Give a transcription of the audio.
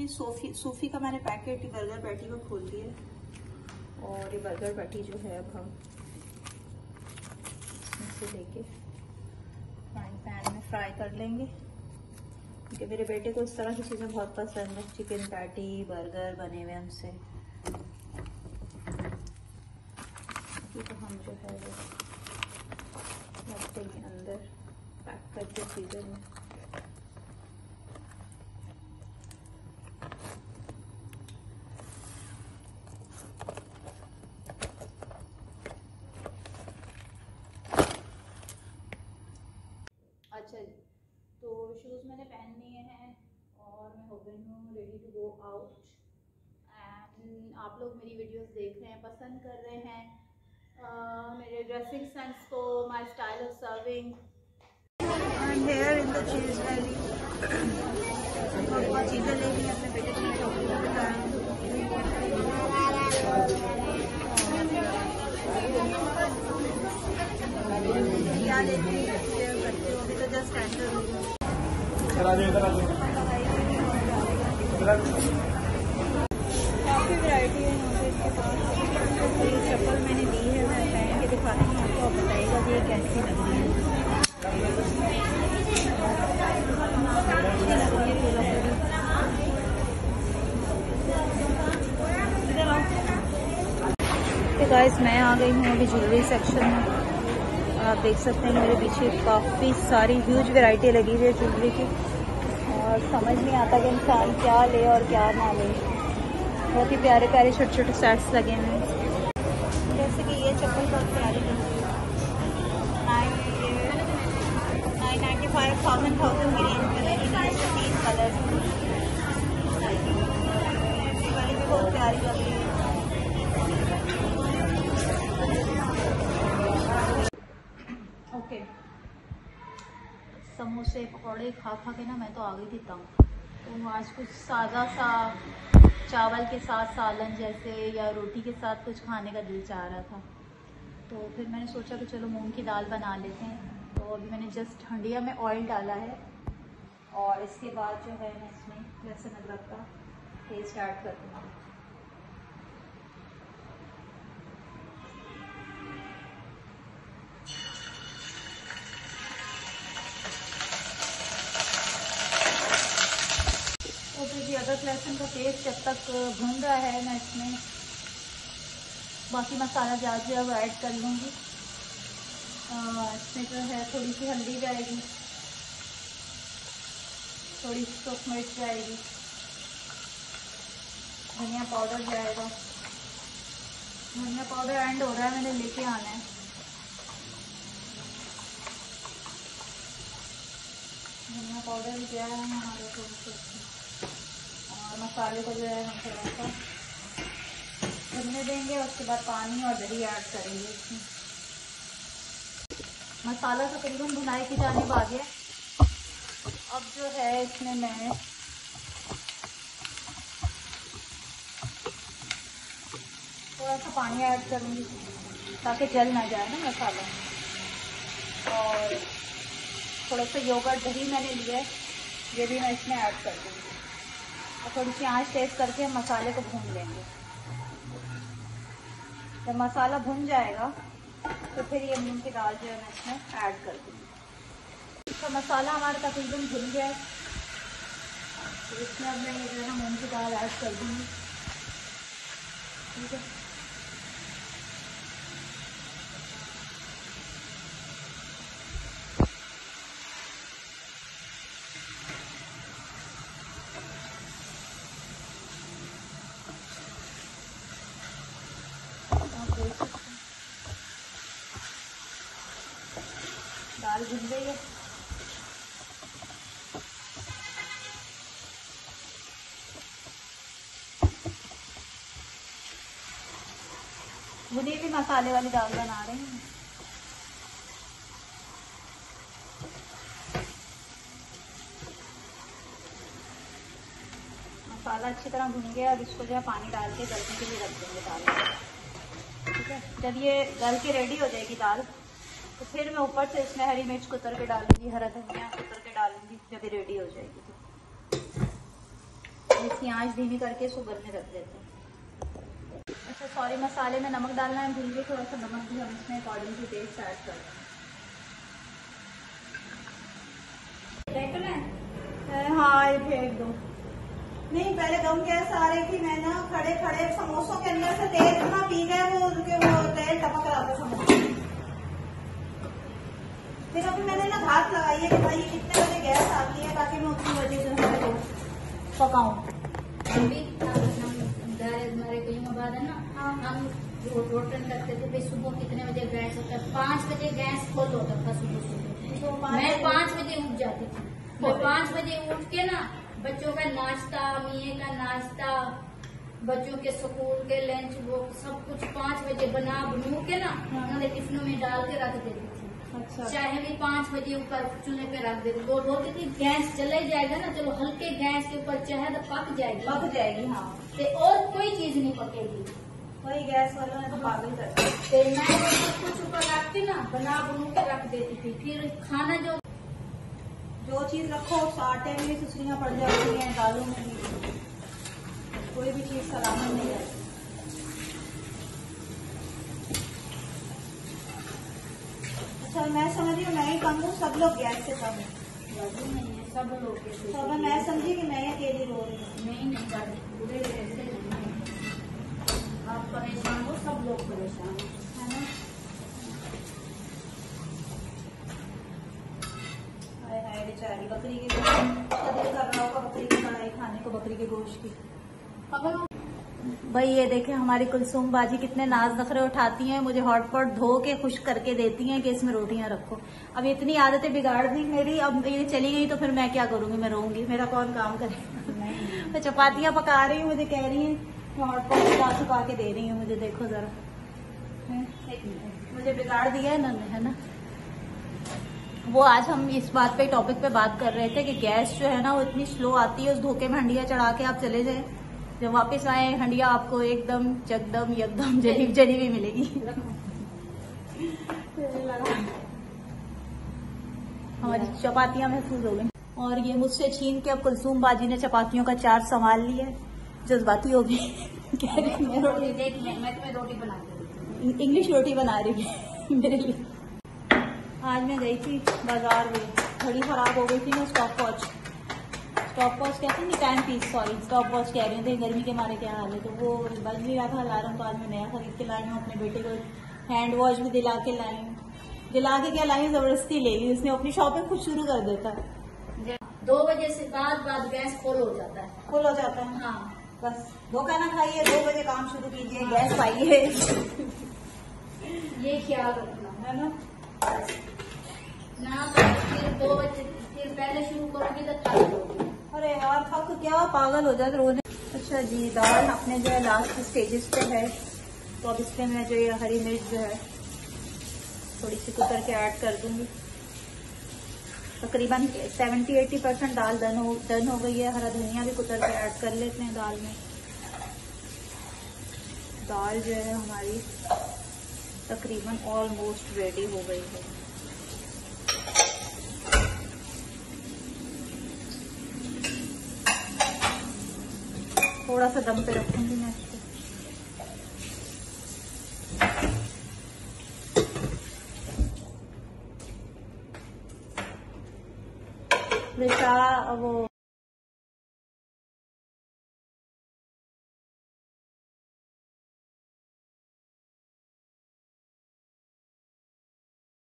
सूफी का मैंने packet burger patty को खोल दिया और ये बर्गर पैटी जो है अब हम इसमें से लेके फ्राइंग पैन में फ्राई कर लेंगे, क्योंकि मेरे बेटे को इस तरह की चीज़ें बहुत पसंद है, चिकन पैटी बर्गर बने हुए उनसे। तो हम जो है वो रखते हैं अंदर पैक करके फ्रीजर में। अच्छा जी, तो शूज़ मैंने पहन लिए हैं और मैं हो गई हूँ ready to go out. And आप लोग मेरी वीडियोस देख रहे हैं, पसंद कर रहे हैं मेरे ड्रेसिंग सेंस को, my style of serving. And here in the cheese valley बहुत चीज़ें ले ली अपने बेटे के लिए, क्या लेती है अभी तो जस्ट एंटर हो गया। काफ़ी वैरायटी है यहाँ पे इसके पास। ये चप्पल मैंने ली है, मैं पहन के दिखाती हूँ आपको, आप बताइएगा कि ये कैसी लग रही है। तो गाइस मैं आ गई हूँ अभी ज्वेलरी सेक्शन में। आप देख सकते हैं मेरे पीछे काफ़ी सारी ह्यूज वैरायटी लगी हुई है ज्वेलरी की, और समझ नहीं आता कि इंसान क्या ले और क्या ना ले। बहुत ही प्यारे प्यारे छोटे छोटे सेट्स लगे हुए हैं, जैसे कि ये चप्पल बहुत प्यारी लग रही है। 995,000 की रेंज में लगी है, 3 कलर वाली भी बहुत प्यारी लग रही है। ओके, समोसे पकौड़े खा खा के ना मैं तो आ गई थी तंग। तो आज कुछ सादा सा चावल के साथ सालन जैसे या रोटी के साथ कुछ खाने का दिल चाह रहा था, तो फिर मैंने सोचा कि चलो मूंग की दाल बना लेते हैं। तो अभी मैंने जस्ट हंडिया में ऑयल डाला है और इसके बाद जो है मैं इसमें लहसुन अदरक का पेस्ट ऐड कर दूँगा। अदरक लहसुन का पेस्ट जब तक भून रहा है मैं इसमें बाकी मसाला जाके अब ऐड कर लूँगी। इसमें जो है थोड़ी सी हल्दी जाएगी, थोड़ी सी सूखी मिर्च जाएगी, धनिया पाउडर जाएगा। धनिया पाउडर एंड हो रहा है, मैंने लेके आना है। धनिया पाउडर गया है हमारा थोड़ा और मसाले को जो है हम थोड़ा सा भुनने देंगे, और उसके बाद पानी और दही ऐड करेंगे इसमें। मसाला तकरीबन भुनाई की जाने आ गया। अब जो है इसमें मैं थोड़ा सा पानी ऐड करूँगी ताकि जल ना जाए ना मसाला, और थोड़ा सा योगर्ट दही मैंने लिया है, ये भी मैं इसमें ऐड कर दूँगी। और थोड़ी सी आंच तेज करके मसाले को भून लेंगे। जब मसाला भुन जाएगा तो फिर ये मूंग की दाल जो है मैं इसमें ऐड कर दूँगी। तो मसाला हमारा तकरीबन भुन गया है, तो इसमें अब मैं ये जो है ना मूंग की दाल ऐड कर दूँगी। ठीक है, दाल भुन गई है। भुनी भी मसाले वाली दाल बना रहे हैं। मसाला अच्छी तरह भुन गया, अब इसको जो है पानी डाल के गलने के लिए रख देंगे दाल। ठीक है, जब ये गल के रेडी हो जाएगी दाल, तो फिर मैं ऊपर से इसमें हरी मिर्च कुतर के डालूंगी, हरा धनिया कुतर के डालूंगी जब ये रेडी हो जाएगी। तो इसकी आंच धीमी करके इसको गलने रख देते हैं। अच्छा सॉरी, मसाले में नमक डालना है भूल के, थोड़ा सा नमक भी हम इसमें अकॉर्डिंग टू टेस्ट ऐड करते हैं। हाँ ये फेंक दो। नहीं पहले गम कैसे आ रही थी, मैं ना खड़े खड़े समोसों के अंदर से तेल इतना पी गए वो तेल टपक रहा था समोसा। फिर अभी मैंने ना घात लगाई है कि भाई कितने बजे गैस आती है ताकि मैं उतनी बजे जो है पकाऊं। अभी हमारे कहीं बाद है ना, हम रोटन करते थे भाई सुबह कितने बजे गैस होता है, 5 बजे गैस खोल होता था सुबह। तो मैं 5 बजे उठ जाती थी। मैं 5 बजे उठ के ना बच्चों का नाश्ता, मियाँ का नाश्ता, बच्चों के स्कूल के लंच वो सब कुछ 5 बजे बना बनू के ना उन्होंने टिफिनों में डाल के रख देती थी। अच्छा। चाहे भी 5 बजे ऊपर चूल्हे पे रख देती, वो बोलती थी गैस चले जाएगा ना, चलो हल्के गैस के ऊपर चाहे तो पक जाएगी। हाँ तो और कोई चीज नहीं पकेगी। वही गैस वालों ने तो पागल कर दिया। तो मैं वो सब कुछ ऊपर रखती ना, बना बनू के रख देती थी। फिर खाना जो चीज रखो आटे में भी सुसलियाँ पड़ जाती हैं, दालों में भी, कोई भी चीज सलामत नहीं रहती। अच्छा मैं समझ रही हूँ मैं ही कम हूँ, सब लोग गैस से कम है। नहीं है, सब लोग सब मैं समझी कि मैं अकेली रो रही हूँ। नहीं पूरे ऐसे नहीं है। आप परेशान हो, सब लोग परेशान हो, है ना। हाय हाय बेचारी बकरी के गोश्त का दिल कर रहा होगा, बकरी की कढ़ाई खाने को, बकरी के गोश्त की। भाई ये देखे हमारी कुलसुम बाजी कितने नाज नखरे उठाती हैं, मुझे हॉटपॉट धो के खुश करके देती हैं कि इसमें रोटियां रखो। अब इतनी आदतें बिगाड़ दी मेरी, अब ये चली गई तो फिर मैं क्या करूंगी, मैं रोऊंगी, मेरा कौन काम करेगा। मैं चपातियां पका रही हूँ, मुझे कह रही है हॉटपॉट छुपा के दे रही हूँ मुझे, देखो जरा मुझे बिगाड़ दिया है इन्होंने, है ना। वो आज हम इस बात पे टॉपिक पे बात कर रहे थे कि गैस जो है ना वो इतनी स्लो आती है, उस धोखे में हंडिया चढ़ा के आप चले जाए, जब वापस आए हंडिया आपको एकदम जगदम एकदम जली हुई मिलेगी। हमारी चपातियां महफूज हो गई और ये मुझसे छीन के अब कुलसुम बाजी ने चपातियों का चार्ज संभाल लिया, जज्बाती हो गई। मैं तुम्हें रोटी बना के इंग्लिश रोटी बना रही है मेरे लिए। आज मैं गई थी बाजार में, घड़ी खराब हो गई थी ना, स्टॉप वॉच कहते हैं time piece, sorry stopwatch कह रही थी, गर्मी के मारे क्या हाल है, तो वो बज नहीं रहा था अलार्म, तो आज मैं नया खरीद के लाई हूँ। अपने बेटे को हैंड वॉश भी दिला के लाई हूँ, दिला के क्या लाई हूँ, जबरदस्ती ले ली, उसने अपनी शॉपिंग खुद शुरू कर देता है। 2 बजे से बाद गैस फुल हो जाता है। हाँ बस धोखा ना खाइए, 2 बजे काम शुरू कीजिए, गैस पाइए, ये ख्याल रखना है ना। ना फिर 2 बजे फिर पहले शुरू करोगी तो थक जाओगी। अरे यार थक क्या, पागल हो जाते रोने। अच्छा जी, दाल अपने जो है लास्ट स्टेजेस पे है, तो अब इसमें मैं जो ये हरी मिर्च जो है थोड़ी सी कुतर के ऐड कर दूंगी। तकरीबन 70-80% दाल डन हो गई है। हरा धनिया भी कुतर के ऐड कर लेते हैं दाल में। दाल जो है हमारी तकरीबन ऑलमोस्ट रेडी हो गई है। थोड़ा सा दम पे रखूंगी मैं इसको। वो